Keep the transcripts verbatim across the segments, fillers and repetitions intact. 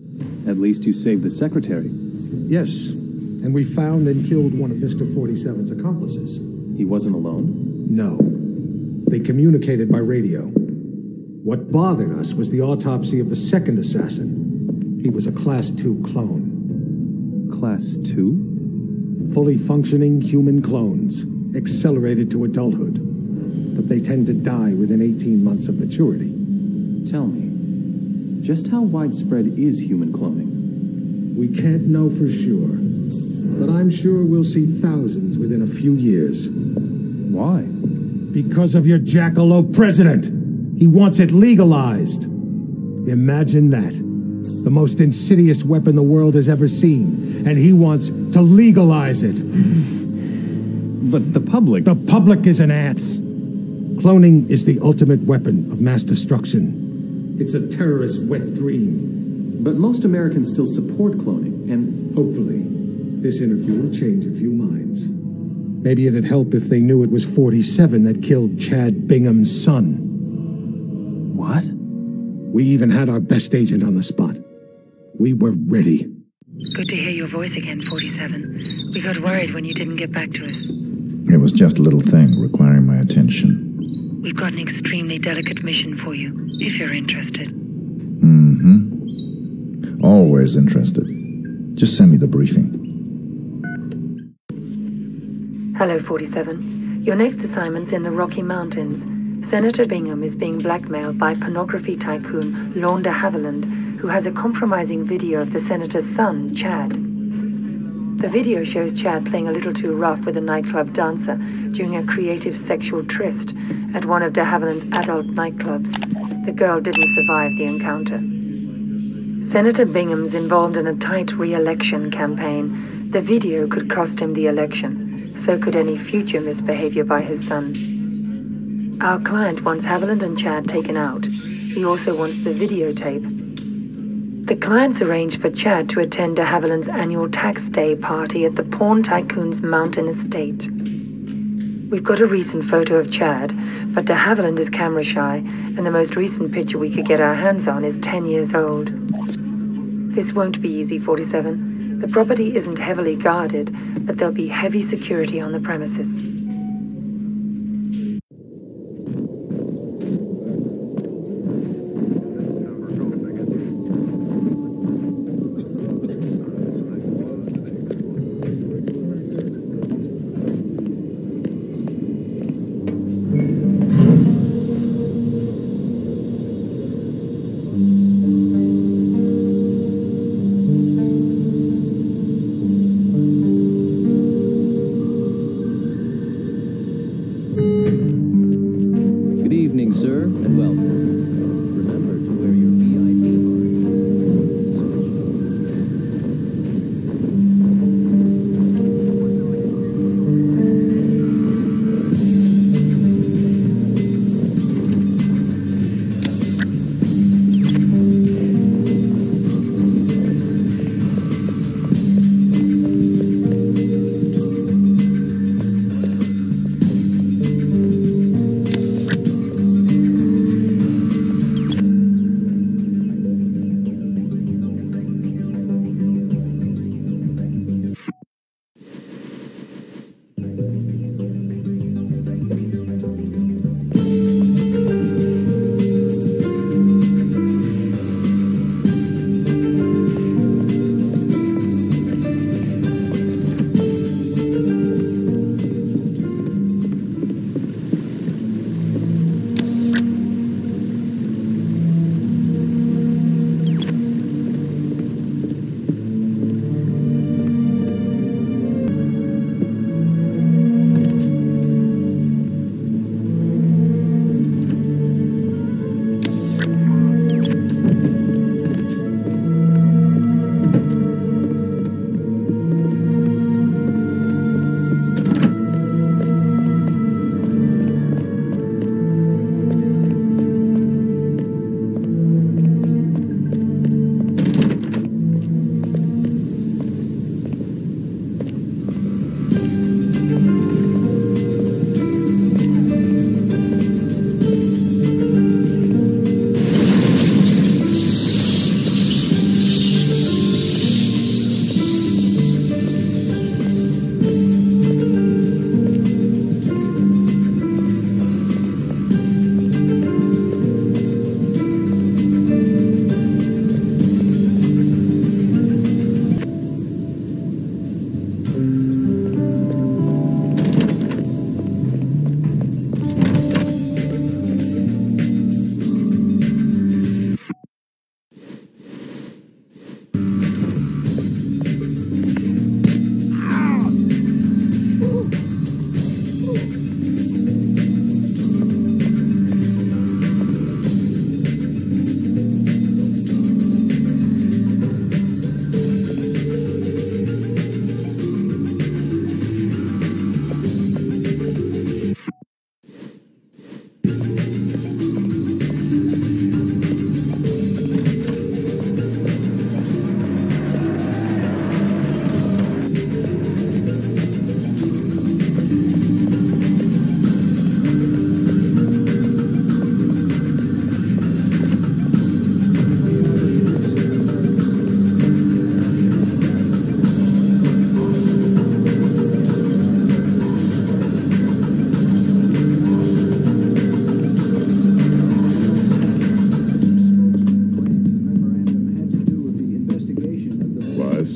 At least you saved the secretary. Yes, and we found and killed one of Mister forty-seven's accomplices. He wasn't alone? No. They communicated by radio. What bothered us was the autopsy of the second assassin. He was a Class two clone. Class two? Fully functioning human clones, accelerated to adulthood. But they tend to die within eighteen months of maturity. Tell me, just how widespread is human cloning? We can't know for sure, but I'm sure we'll see thousands within a few years. Why? Because of your jackalope president! He wants it legalized! Imagine that. The most insidious weapon the world has ever seen, and he wants to legalize it. But the public... The public is an ass. Cloning is the ultimate weapon of mass destruction. It's a terrorist's wet dream. But most Americans still support cloning, and... Hopefully, this interview will change a few minds. Maybe it'd help if they knew it was forty-seven that killed Chad Bingham's son. What? We even had our best agent on the spot. We were ready. Good to hear your voice again, forty-seven. We got worried when you didn't get back to us. It was just a little thing requiring my attention. We've got an extremely delicate mission for you, if you're interested. Mm-hmm. Always interested. Just send me the briefing. Hello, forty-seven. Your next assignment's in the Rocky Mountains. Senator Bingham is being blackmailed by pornography tycoon Lorne de Havilland, who has a compromising video of the senator's son, Chad. The video shows Chad playing a little too rough with a nightclub dancer during a creative sexual tryst at one of de Havilland's adult nightclubs. The girl didn't survive the encounter. Senator Bingham's involved in a tight re-election campaign. The video could cost him the election. So could any future misbehavior by his son. Our client wants Havilland and Chad taken out. He also wants the videotape. The client's arranged for Chad to attend de Havilland's annual tax day party at the porn tycoon's mountain estate. We've got a recent photo of Chad, but de Havilland is camera shy, and the most recent picture we could get our hands on is ten years old. This won't be easy, forty-seven. The property isn't heavily guarded, but there'll be heavy security on the premises.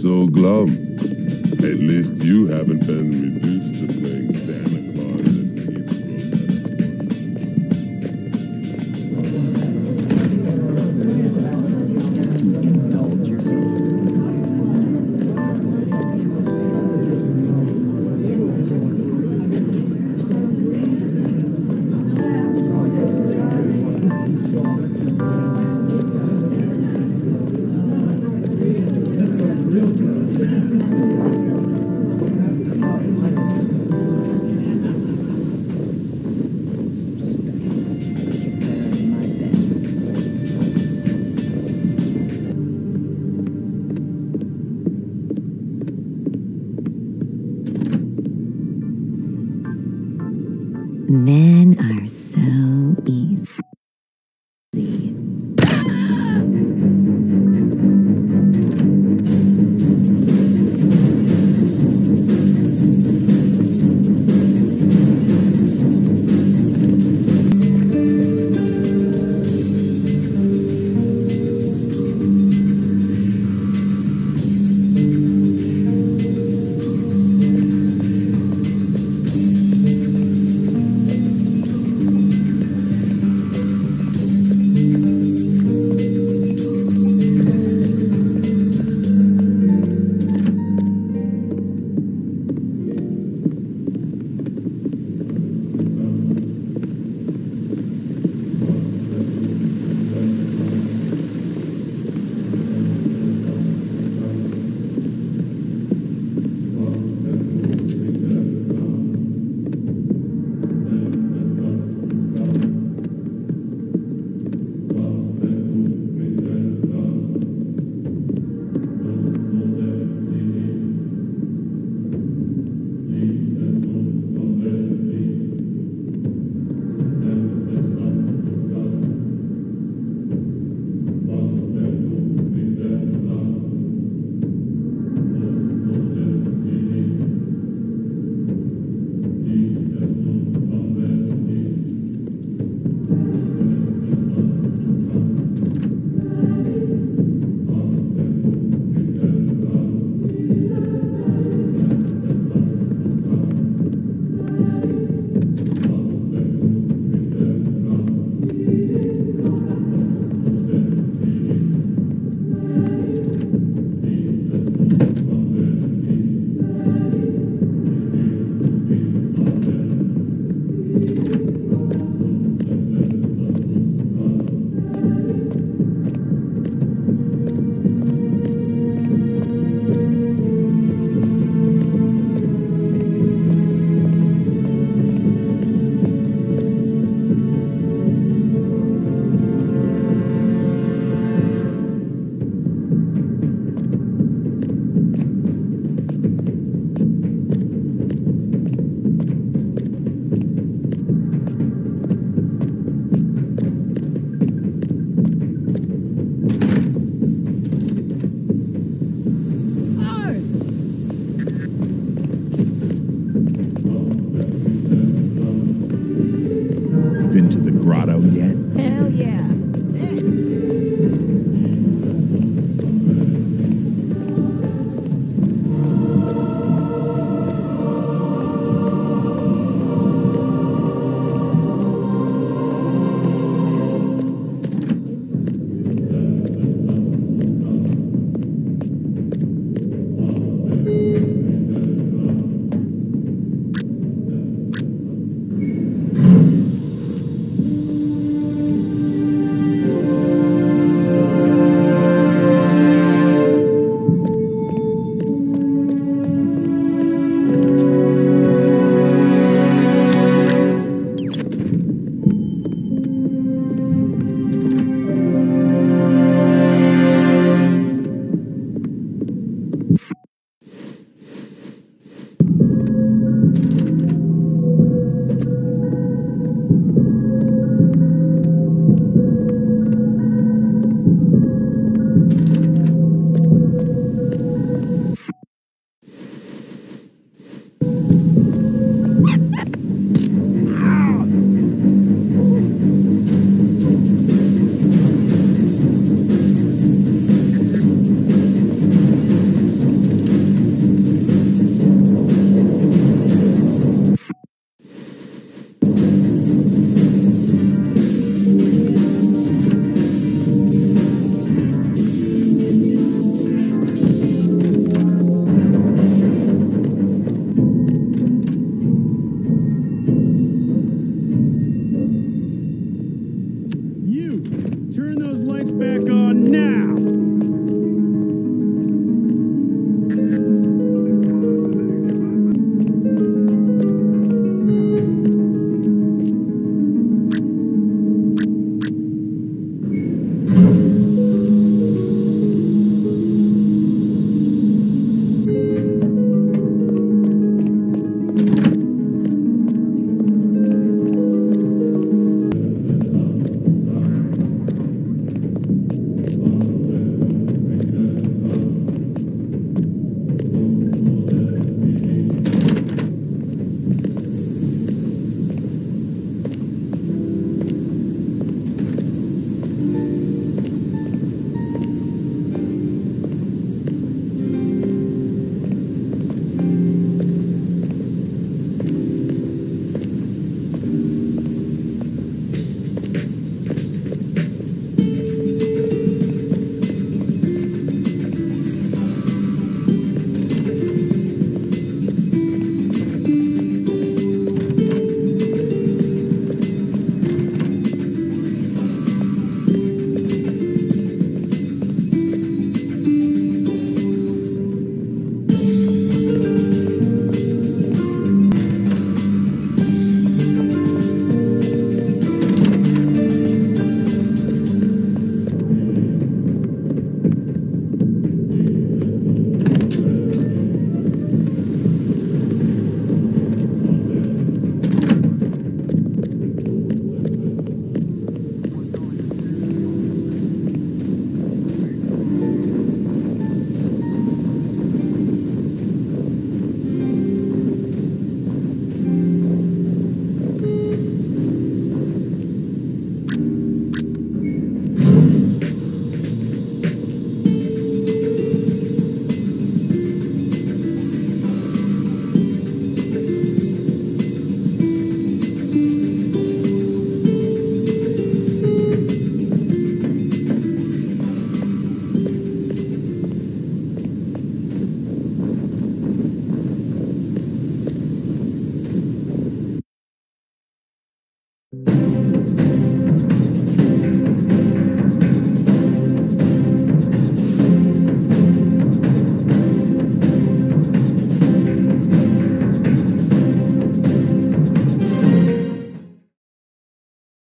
so glum? At least you haven't been reduced.